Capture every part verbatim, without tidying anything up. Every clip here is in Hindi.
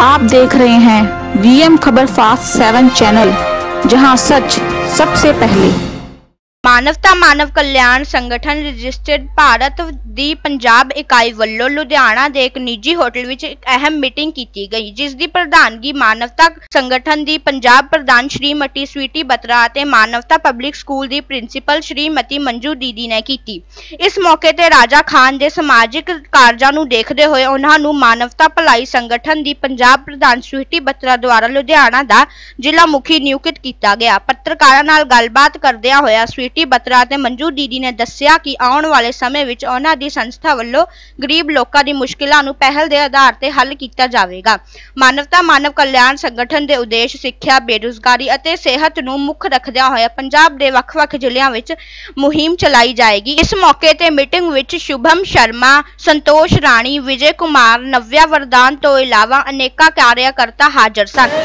आप देख रहे हैं वीएम खबर फास्ट सेवन चैनल, जहां सच सबसे पहले। मानवता मानव कल्याण संगठन रजिस्टर्ड भारत दी पंजाब इकाई ਵੱਲੋਂ लुधियाना ਦੇ एक निजी होटल ਵਿੱਚ एक अहम मीटिंग की गई, जिस ਦੀ ਪ੍ਰਧਾਨਗੀ मानवता संगठन ਦੀ पंजाब प्रधान श्रीमती स्वीटी बत्रा ਅਤੇ मानवता पब्लिक स्कूल ਦੀ प्रिंसीपल श्रीमती मंजू दीदी ने की। इस मौके ਤੇ राजा खान ਦੇ ਸਮਾਜਿਕ ਕਾਰਜਾਂ ਨੂੰ ਦੇਖਦੇ ਹੋਏ ਉਹਨਾਂ ਨੂੰ मानवता भलाई संगठन ਦੀ पंजाब प्रधान स्वीटी बत्रा द्वारा लुधियाना ਦਾ ਜ਼ਿਲ੍ਹਾ ਮੁਖੀ ਨਿਯੁਕਤ ਕੀਤਾ ਗਿਆ। ਪੱਤਰਕਾਰਾਂ ਨਾਲ ਗੱਲਬਾਤ ਕਰਦਿਆਂ ਹੋਇਆ स्वीटी बत्रा ਤੇ मंजू दीदी ने दस्सिया कि आने वाले समय ਵਿੱਚ ਉਹਨਾਂ ਦੀ संस्था ਵੱਲੋਂ गरीब ਲੋਕਾਂ ਦੀ ਮੁਸ਼ਕਿਲਾਂ ਨੂੰ ਪਹਿਲ ਦੇ ਆਧਾਰ ਤੇ ਹੱਲ ਕੀਤਾ ਜਾਵੇਗਾ। ਮਾਨਵਤਾ ਮਾਨਵ ਕਲਿਆਣ ਸੰਗਠਨ ਦੇ ਉਦੇਸ਼ ਸਿੱਖਿਆ, ਬੇਰੁਜ਼ਗਾਰੀ ਅਤੇ ਸਿਹਤ ਨੂੰ ਮੁੱਖ ਰੱਖਦਿਆਂ ਹੋਇਆ ਪੰਜਾਬ ਦੇ ਵੱਖ-ਵੱਖ ਜ਼ਿਲ੍ਹਿਆਂ ਵਿੱਚ ਮੁਹਿੰਮ ਚਲਾਈ ਜਾਏਗੀ। ਇਸ ਮੌਕੇ ਤੇ ਮੀਟਿੰਗ ਵਿੱਚ शुभम शर्मा, संतोष राणी, विजय कुमार, नव्या वरदान तो इलावा अनेका कार्यकर्ता हाजिर सन।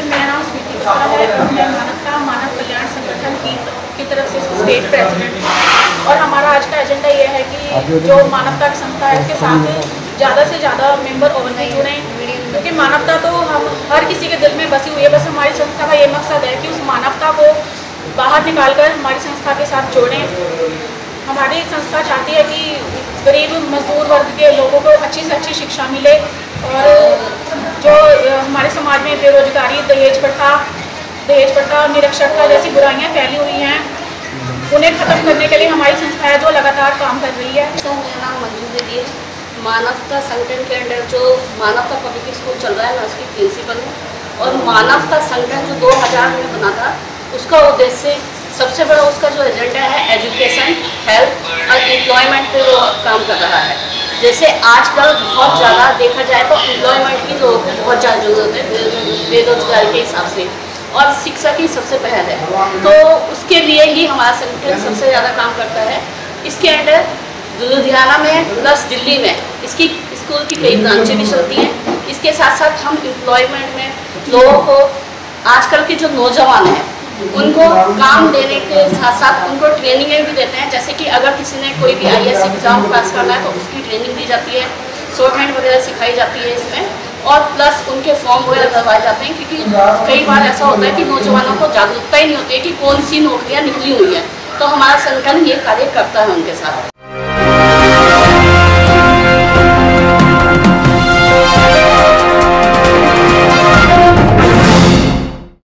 मानव कल्याण संगठन की, की तरफ से स्टेट प्रेसिडेंट, और हमारा आज का एजेंडा यह है कि जो मानवता की संस्था है उसके साथ ज़्यादा से ज़्यादा मेंबर और भी जुड़ें, क्योंकि मानवता तो हम हर किसी के दिल में बसी हुई है। बस हमारी संस्था का ये मकसद है कि उस मानवता को बाहर निकाल कर हमारी संस्था के साथ जोड़ें। हमारी संस्था चाहती है कि गरीब मजदूर वर्ग के लोगों को अच्छी से अच्छी शिक्षा मिले, और जो हमारे समाज में बेरोजगारी, दहेज प्रथा दहेज प्रथा निरक्षरता जैसी बुराइयां फैली हुई हैं, उन्हें ख़त्म करने के लिए हमारी संस्था है जो लगातार काम कर रही है। सर, मेरा नाम मंजू दीदी है। मानवता संगठन के अंडर जो मानवता पब्लिक स्कूल चल रहा है, मैं उसकी प्रिंसिपल हूँ। और मानवता संगठन जो दो हज़ार में बना था, उसका उद्देश्य सबसे बड़ा उसका जो एजेंडा है एजुकेशन, हेल्थ और एम्प्लॉयमेंट पे वो काम कर रहा है। जैसे आजकल बहुत ज़्यादा देखा जाए तो एम्प्लॉयमेंट की लोगों को बहुत ज़्यादा ज़रूरत है बेरोजगारी के हिसाब से, और शिक्षा की सबसे पहल है, तो उसके लिए ही हमारा संगठन सबसे ज़्यादा काम करता है। इसके अंडर लुधियाना में प्लस दिल्ली में इसकी स्कूल की कई ब्रांचें भी चलती हैं। इसके साथ साथ हम एम्प्लॉयमेंट में लोगों को, आजकल के जो नौजवान हैं उनको काम देने के साथ साथ उनको ट्रेनिंगें भी देते हैं। जैसे कि अगर किसी ने कोई भी आई ए एस एग्ज़ाम पास करना है तो उसकी ट्रेनिंग दी जाती है, शॉर्ट हैंड वगैरह सिखाई जाती है इसमें, और प्लस उनके फॉर्म वगैरह करवाए जाते हैं, क्योंकि कई बार ऐसा होता है कि नौजवानों को जागरूकता ही नहीं होती है कि कौन सी नौकरियाँ निकली हुई हैं। तो हमारा संगठन ये कार्य करता है उनके साथ।